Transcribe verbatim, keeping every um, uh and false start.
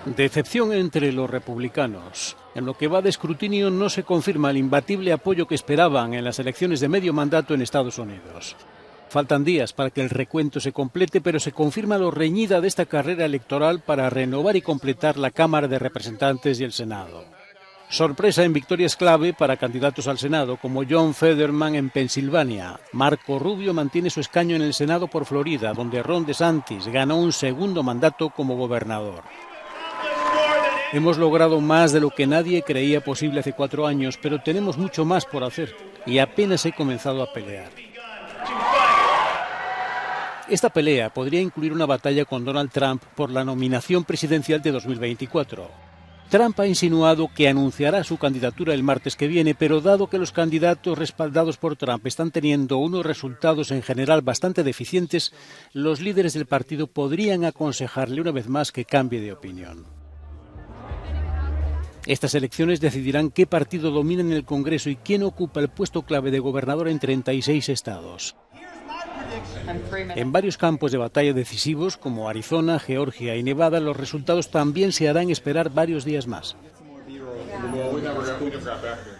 Decepción entre los republicanos. En lo que va de escrutinio no se confirma el imbatible apoyo que esperaban en las elecciones de medio mandato en Estados Unidos. Faltan días para que el recuento se complete, pero se confirma lo reñida de esta carrera electoral para renovar y completar la Cámara de Representantes y el Senado. Sorpresa en victorias clave para candidatos al Senado como John Fetterman en Pensilvania. Marco Rubio mantiene su escaño en el Senado por Florida, donde Ron DeSantis ganó un segundo mandato como gobernador. Hemos logrado más de lo que nadie creía posible hace cuatro años, pero tenemos mucho más por hacer y apenas he comenzado a pelear. Esta pelea podría incluir una batalla con Donald Trump por la nominación presidencial de dos mil veinticuatro. Trump ha insinuado que anunciará su candidatura el martes que viene, pero dado que los candidatos respaldados por Trump están teniendo unos resultados en general bastante deficientes, los líderes del partido podrían aconsejarle una vez más que cambie de opinión. Estas elecciones decidirán qué partido domina en el Congreso y quién ocupa el puesto clave de gobernador en treinta y seis estados. En varios campos de batalla decisivos, como Arizona, Georgia y Nevada, los resultados también se harán esperar varios días más.